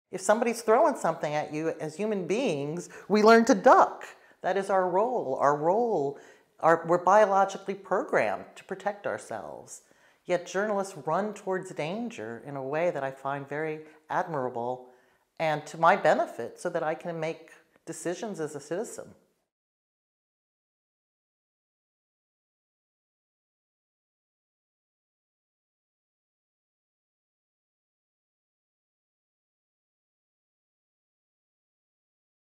If somebody's throwing something at you, as human beings, we learn to duck. That is our role. We're biologically programmed to protect ourselves. Yet journalists run towards danger in a way that I find very admirable and to my benefit so that I can make decisions as a citizen.